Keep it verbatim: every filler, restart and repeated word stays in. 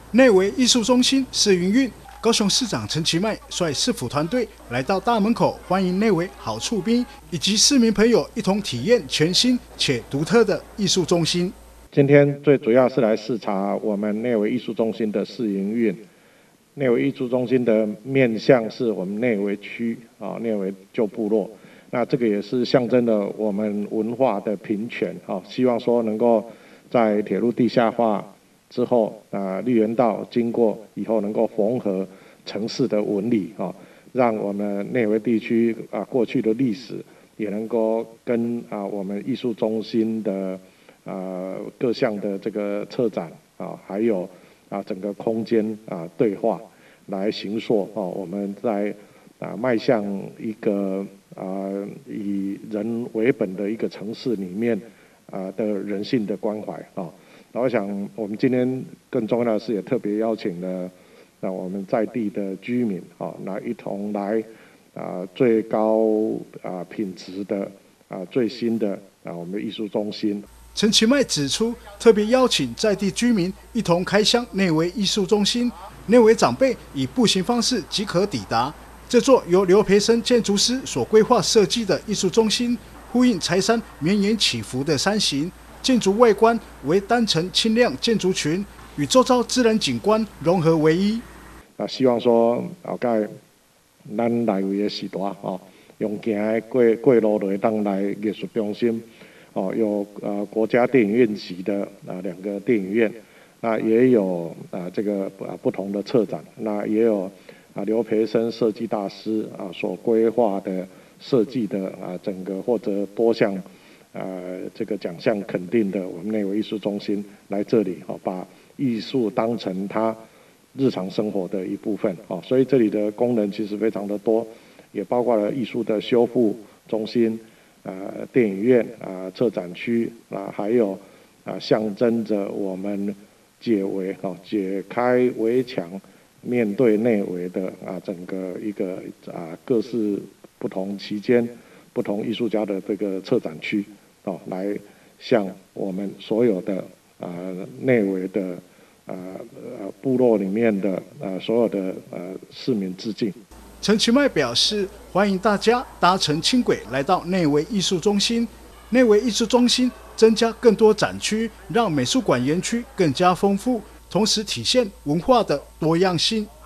内惟艺术中心试营运，高雄市长陈其迈率市府团队来到大门口，欢迎内惟好厝边以及市民朋友一同体验全新且独特的艺术中心。 今天最主要是来视察我们内惟艺术中心的试营运。内惟艺术中心的面向是我们内惟区啊，内惟旧部落。那这个也是象征了我们文化的平权啊，希望说能够在铁路地下化之后啊，绿园道经过以后能够缝合城市的纹理啊，让我们内惟地区啊过去的历史也能够跟啊我们艺术中心的啊各项的这个策展啊，还有啊整个空间啊对话，来形塑哦我们在啊迈向一个啊以人为本的一个城市里面啊的人性的关怀啊。那我想我们今天更重要的是也特别邀请了那我们在地的居民啊，来一同来啊最高啊品质的啊最新的啊我们的艺术中心。 陈其迈指出，特别邀请在地居民一同开箱内惟艺术中心，内惟长辈以步行方式即可抵达。这座由刘培生建筑师所规划设计的艺术中心，呼应柴山绵延起伏的山形，建筑外观为单层轻量建筑群，与周遭自然景观融合为一。 啊，希望说后盖咱内惟的时代哦，用行的过过路就会当来艺术中心。哦，有呃国家电影院级的啊两个电影院，那也有啊这个啊不同的策展，那也有啊刘培生设计大师啊所规划的设计的啊整个或者多项啊这个奖项肯定的我们内惟艺术中心来这里哦，把艺术当成他日常生活的一部分哦，所以这里的功能其实非常的多，也包括了艺术的修复中心。呃，电影院啊、呃，策展区啊，还有啊、呃，象征着我们解围哦，解开围墙，面对内惟的啊，整个一个啊，各式不同期间、不同艺术家的这个策展区哦，来向我们所有的啊内惟的啊呃部落里面的啊所有的呃市民致敬。 陈其迈表示，欢迎大家搭乘轻轨来到内惟艺术中心。内惟艺术中心增加更多展区，让美术馆园区更加丰富，同时体现文化的多样性。